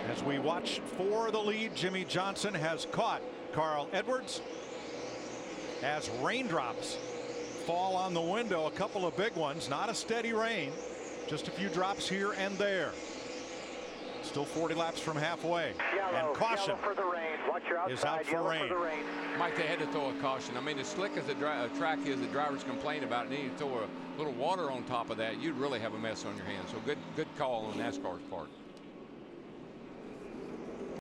As we watch for the lead, Jimmie Johnson has caught Carl Edwards as raindrops fall on the window. A couple of big ones, not a steady rain, just a few drops here and there. Still 40 laps from halfway. Yellow, and caution for the rain. Watch your outside, is out for rain. Mike, they had to throw a caution. I mean, as slick as the track is, the drivers complain about it. And you throw a little water on top of that, you'd really have a mess on your hands. So good call on NASCAR's part.